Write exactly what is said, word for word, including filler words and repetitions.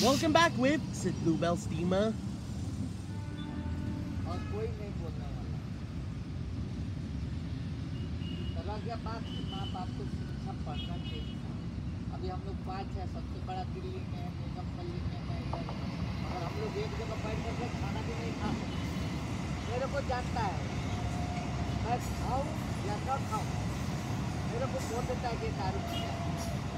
Welcome back with Sid Bluebell Steamer. और कोई नहीं बोलने वाला। चला गया बात कि माँ बाप को शिक्षा पढ़ना चाहिए। अभी हम लोग पाँच है, सबसे बड़ा दिल्ली में है, बेगमपल्ली में है इधर। अगर हम लोग एक जगह बैठ करके खाना भी नहीं खा सकते। मेरे को जानता है मैं खाऊँ या न खाऊँ, मेरे को बोल देता है कि दारू पीना है।